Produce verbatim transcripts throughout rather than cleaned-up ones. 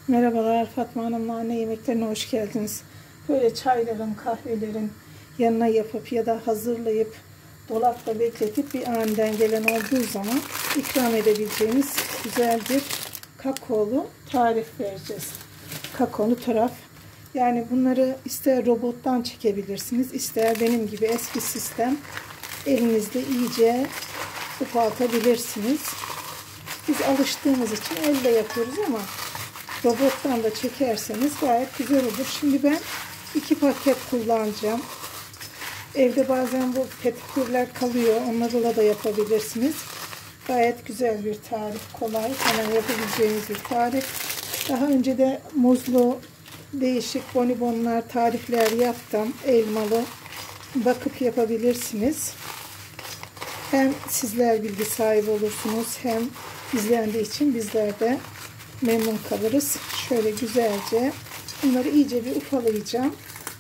Merhabalar, Fatma Hanım'la anne yemeklerine hoş geldiniz. Böyle çayların, kahvelerin yanına yapıp ya da hazırlayıp dolapta bekletip bir aniden gelen olduğu zaman ikram edebileceğiniz güzel bir kakaolu tarif vereceğiz. Kakaolu taraf. Yani bunları ister robottan çekebilirsiniz, ister benim gibi eski sistem elinizde iyice ufaltabilirsiniz. Biz alıştığımız için elle yapıyoruz ama robottan da çekerseniz gayet güzel olur. Şimdi ben iki paket kullanacağım. Evde bazen bu petikürler kalıyor. Onlarla da yapabilirsiniz. Gayet güzel bir tarif. Kolay. Hemen yapabileceğiniz bir tarif. Daha önce de muzlu değişik bonibonlar, tarifler yaptım. Elmalı. Bakıp yapabilirsiniz. Hem sizler bilgi sahibi olursunuz, hem izlendiği için bizler de memnun kalırız. Şöyle güzelce bunları iyice bir ufalayacağım.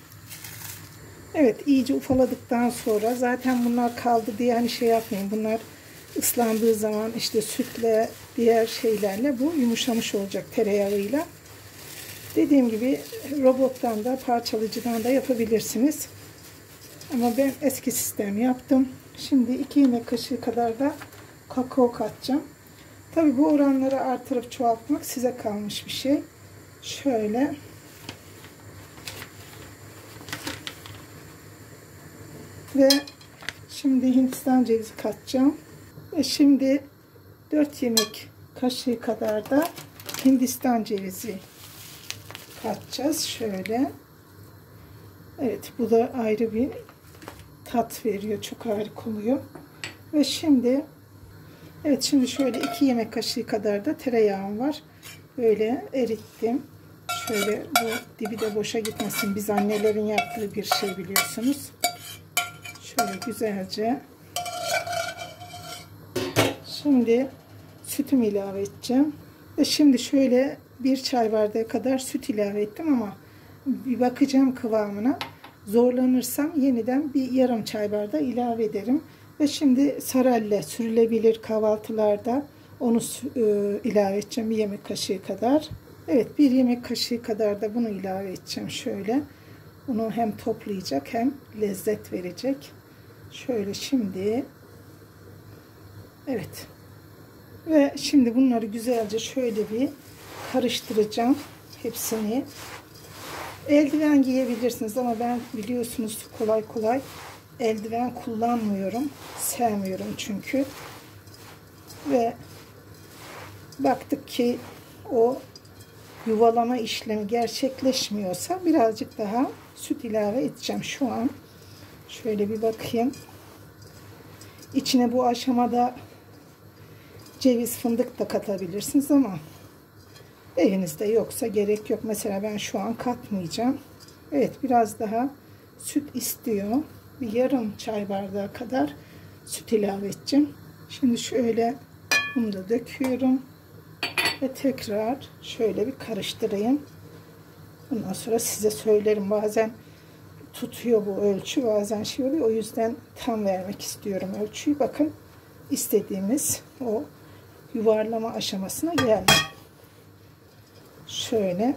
Evet, iyice ufaladıktan sonra zaten bunlar kaldı diye hani şey yapmayın. Bunlar ıslandığı zaman işte sütle, diğer şeylerle bu yumuşamış olacak, tereyağıyla. Dediğim gibi robottan da, parçalayıcıdan da yapabilirsiniz. Ama ben eski sistem yaptım. Şimdi iki yemek kaşığı kadar da kakao katacağım. Tabii bu oranları artırıp çoğaltmak size kalmış bir şey. Şöyle. Ve şimdi Hindistan cevizi katacağım. Ve şimdi dört yemek kaşığı kadar da Hindistan cevizi katacağız. Şöyle. Evet, bu da ayrı bir tat veriyor. Çok harika oluyor. Ve şimdi evet, şimdi şöyle iki yemek kaşığı kadar da tereyağım var. Böyle erittim. Şöyle bu dibi de boşa gitmesin. Biz annelerin yaptığı bir şey biliyorsunuz. Şöyle güzelce. Şimdi sütümü ilave edeceğim. Ve şimdi şöyle bir çay bardağı kadar süt ilave ettim ama bir bakacağım kıvamına. Zorlanırsam yeniden bir yarım çay bardağı ilave ederim. Ve şimdi sarelle sürülebilir kahvaltılarda onu e, ilave edeceğim bir yemek kaşığı kadar. Evet, bir yemek kaşığı kadar da bunu ilave edeceğim şöyle. Bunu hem toplayacak hem lezzet verecek. Şöyle şimdi. Evet. Ve şimdi bunları güzelce şöyle bir karıştıracağım hepsini. Eldiven giyebilirsiniz ama ben biliyorsunuz kolay kolay eldiven kullanmıyorum. Sevmiyorum çünkü. Ve baktık ki o yuvalama işlemi gerçekleşmiyorsa birazcık daha süt ilave edeceğim şu an. Şöyle bir bakayım. İçine bu aşamada ceviz, fındık da katabilirsiniz ama evinizde yoksa gerek yok. Mesela ben şu an katmayacağım. Evet, biraz daha süt istiyor. Bir yarım çay bardağı kadar süt ilave edeceğim. Şimdi şöyle bunu da döküyorum. Ve tekrar şöyle bir karıştırayım. Bundan sonra size söylerim. Bazen tutuyor bu ölçü. Bazen şey oluyor. O yüzden tam vermek istiyorum ölçüyü. Bakın, istediğimiz o yuvarlama aşamasına geldi. Şöyle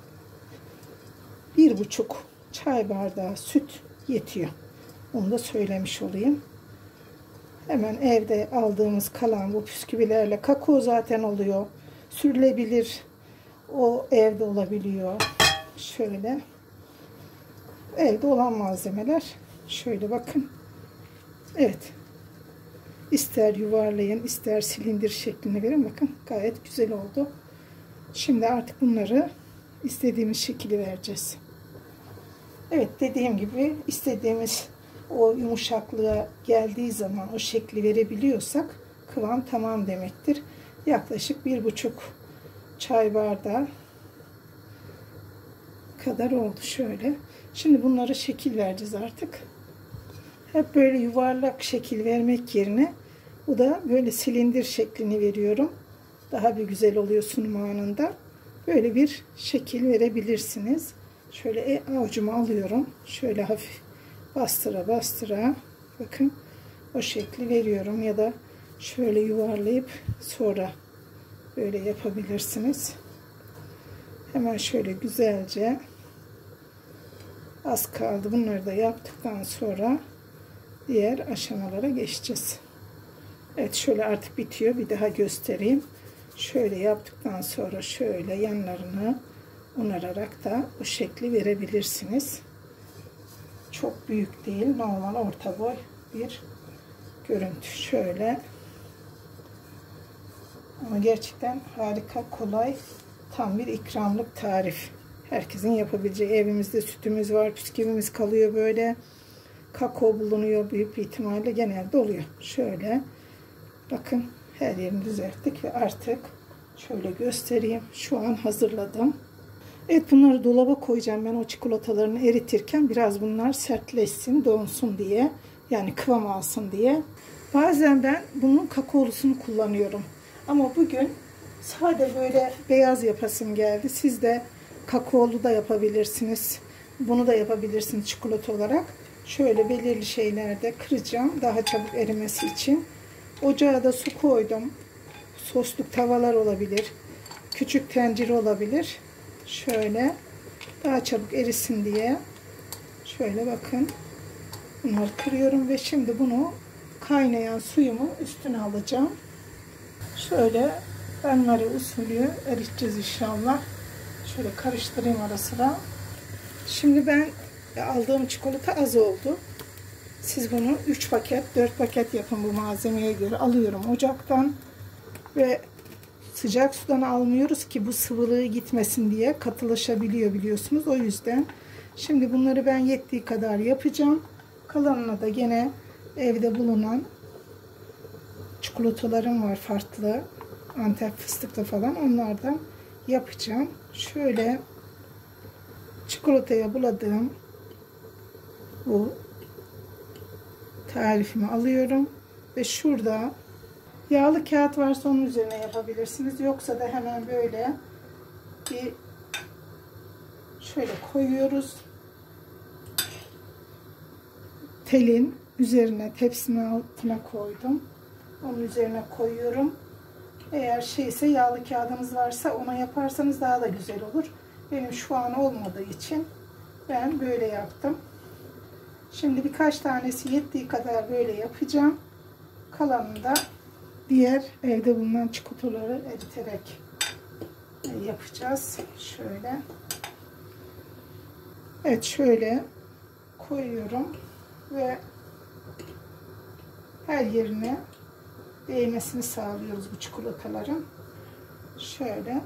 bir buçuk çay bardağı süt yetiyor. Onu da söylemiş olayım. Hemen evde aldığımız kalan bu bisküvilerle kakao zaten oluyor. Sürülebilir. O evde olabiliyor. Şöyle. Evde olan malzemeler. Şöyle bakın. Evet. İster yuvarlayın, ister silindir şeklinde verin. Bakın gayet güzel oldu. Şimdi artık bunları istediğimiz şekli vereceğiz. Evet, dediğim gibi istediğimiz o yumuşaklığa geldiği zaman o şekli verebiliyorsak kıvam tamam demektir. Yaklaşık bir buçuk çay bardağı kadar oldu şöyle. Şimdi bunlara şekil vereceğiz artık. Hep böyle yuvarlak şekil vermek yerine bu da böyle silindir şeklini veriyorum. Daha bir güzel oluyor sunum anında. Böyle bir şekil verebilirsiniz. Şöyle avucuma alıyorum. Şöyle hafif bastıra bastıra bakın o şekli veriyorum ya da şöyle yuvarlayıp sonra böyle yapabilirsiniz. Hemen şöyle güzelce, az kaldı. Bunları da yaptıktan sonra diğer aşamalara geçeceğiz. Evet, şöyle artık bitiyor. Bir daha göstereyim. Şöyle yaptıktan sonra şöyle yanlarını onararak da bu şekli verebilirsiniz. Çok büyük değil. Normal orta boy bir görüntü. Şöyle. Ama gerçekten harika, kolay. Tam bir ikramlık tarif. Herkesin yapabileceği. Evimizde sütümüz var. Bisküvimiz kalıyor böyle. Kakao bulunuyor. Büyük bir ihtimalle genelde oluyor. Şöyle. Bakın, her yerini düzelttik ve artık şöyle göstereyim. Şu an hazırladım. Evet, bunları dolaba koyacağım. Ben o çikolatalarını eritirken biraz bunlar sertleşsin, donsun diye. Yani kıvam alsın diye. Bazen ben bunun kakaolusunu kullanıyorum. Ama bugün sade böyle beyaz yapasım geldi. Siz de kakaolu da yapabilirsiniz. Bunu da yapabilirsiniz çikolata olarak. Şöyle belirli şeylerde kıracağım daha çabuk erimesi için. Ocağa da su koydum. Sosluk tavalar olabilir. Küçük tencere olabilir. Şöyle daha çabuk erisin diye. Şöyle bakın. Bunları kırıyorum ve şimdi bunu kaynayan suyumu üstüne alacağım. Şöyle benmari usulü eriteceğiz inşallah. Şöyle karıştırayım ara sıra. Şimdi ben aldığım çikolata az oldu. Siz bunu üç paket, dört paket yapın bu malzemeye göre. Alıyorum ocaktan ve sıcak sudan almıyoruz ki bu sıvılığı gitmesin diye, katılaşabiliyor biliyorsunuz. O yüzden şimdi bunları ben yettiği kadar yapacağım. Kalanına da gene evde bulunan çikolatalarım var farklı. Antep fıstıklı falan, onlardan yapacağım. Şöyle çikolataya buladığım bu tarifimi alıyorum ve şurada yağlı kağıt varsa onun üzerine yapabilirsiniz. Yoksa da hemen böyle bir şöyle koyuyoruz. Telin üzerine, tepsinin altına koydum. Onun üzerine koyuyorum. Eğer şeyse, yağlı kağıdınız varsa ona yaparsanız daha da güzel olur. Benim şu an olmadığı için ben böyle yaptım. Şimdi birkaç tanesi yettiği kadar böyle yapacağım. Kalanını da diğer evde bulunan çikolataları eriterek yapacağız. Şöyle. Evet, şöyle koyuyorum ve her yerine değmesini sağlıyoruz bu çikolataların. Şöyle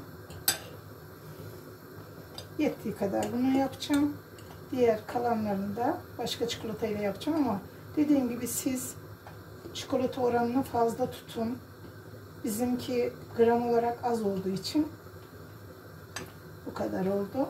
yettiği kadar bunu yapacağım. Diğer kalanlarını da başka çikolatayla yapacağım ama dediğim gibi siz çikolata oranını fazla tutun. Bizimki gram olarak az olduğu için bu kadar oldu.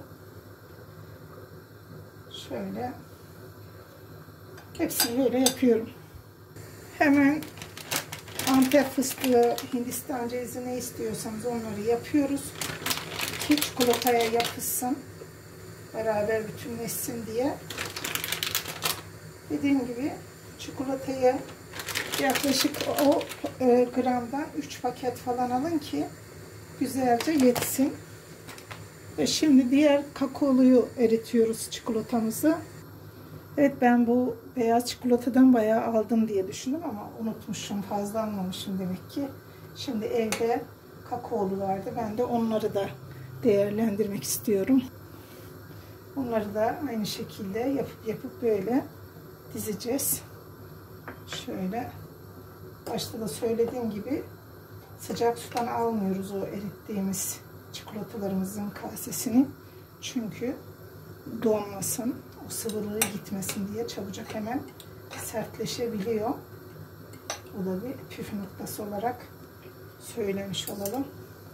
Şöyle hepsini böyle yapıyorum. Hemen Antep fıstığı, Hindistan cevizi, ne istiyorsanız onları yapıyoruz ki çikolataya yapışsın, beraber bütünleşsin diye. Dediğim gibi çikolatayı yaklaşık o e, gramdan üç paket falan alın ki güzelce yetsin. Ve şimdi diğer kakaoluyu eritiyoruz, çikolatamızı. Evet, ben bu beyaz çikolatadan bayağı aldım diye düşündüm ama unutmuşum, fazla almamışım demek ki. Şimdi evde kakaolu vardı, ben de onları da değerlendirmek istiyorum. Onları da aynı şekilde yapıp yapıp böyle dizeceğiz. Şöyle başta da söylediğim gibi sıcak sudan almıyoruz o erittiğimiz çikolatalarımızın kasesini. Çünkü donmasın, o sıvılığı gitmesin diye çabucak hemen sertleşebiliyor. Bu da bir püf noktası olarak söylemiş olalım.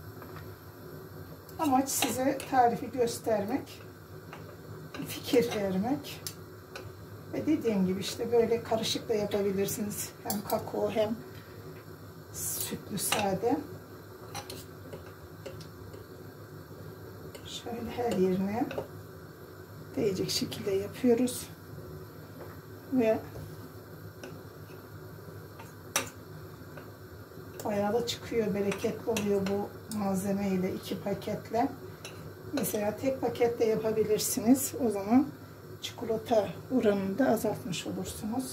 Amaç size tarifi göstermek, fikir vermek. Ve dediğim gibi işte böyle karışık da yapabilirsiniz. Hem kakao hem sütlü sade. Şöyle her yerine değecek şekilde yapıyoruz. Ve bayağı da çıkıyor, bereketli oluyor bu malzeme ile, iki paketle. Mesela tek paket de yapabilirsiniz. O zaman çikolata oranını da azaltmış olursunuz.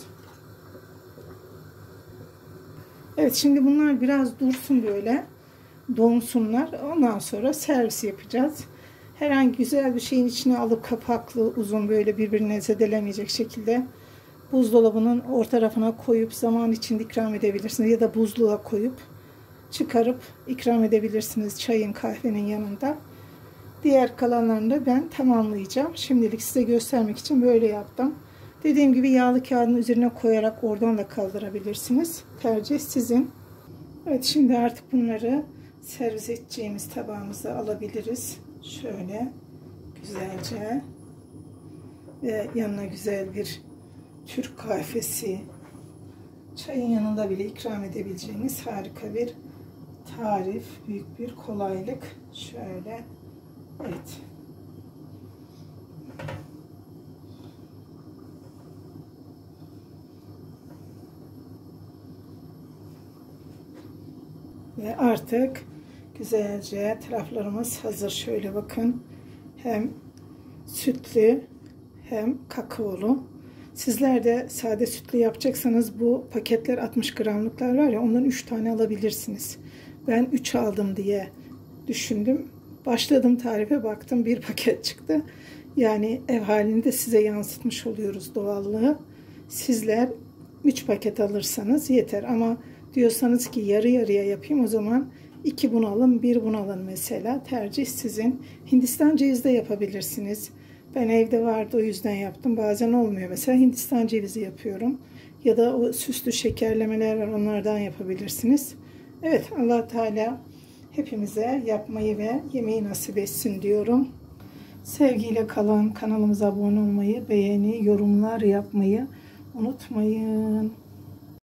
Evet, şimdi bunlar biraz dursun, böyle donsunlar. Ondan sonra servis yapacağız. Herhangi güzel bir şeyin içine alıp kapaklı, uzun, böyle birbirine zedelemeyecek şekilde buzdolabının orta tarafına koyup zaman içinde ikram edebilirsiniz. Ya da buzluğa koyup çıkarıp ikram edebilirsiniz çayın, kahvenin yanında. Diğer kalanlarını da ben tamamlayacağım. Şimdilik size göstermek için böyle yaptım. Dediğim gibi yağlı kağıdın üzerine koyarak oradan da kaldırabilirsiniz. Tercih sizin. Evet, şimdi artık bunları servis edeceğimiz tabağımıza alabiliriz. Şöyle güzelce ve yanına güzel bir Türk kahvesi, çayın yanında bile ikram edebileceğiniz harika bir tarif, büyük bir kolaylık. Şöyle, evet. Ve artık güzelce taraflarımız hazır. Şöyle bakın. Hem sütlü hem kakaolu. Sizler de sade sütlü yapacaksanız bu paketler altmış gramlıklar var ya, ondan üç tane alabilirsiniz. Ben üç aldım diye düşündüm. Başladım tarife, baktım bir paket çıktı. Yani ev halinde size yansıtmış oluyoruz doğallığı. Sizler üç paket alırsanız yeter, ama diyorsanız ki yarı yarıya yapayım, o zaman iki bunu alın, bir bunu alın mesela. Tercih sizin. Hindistan cevizi de yapabilirsiniz. Ben evde vardı, o yüzden yaptım. Bazen olmuyor. Mesela Hindistan cevizi yapıyorum. Ya da o süslü şekerlemeler var, onlardan yapabilirsiniz. Evet, Allah Teala hepimize yapmayı ve yemeği nasip etsin diyorum. Sevgiyle kalın. Kanalımıza abone olmayı, beğeni, yorumlar yapmayı unutmayın.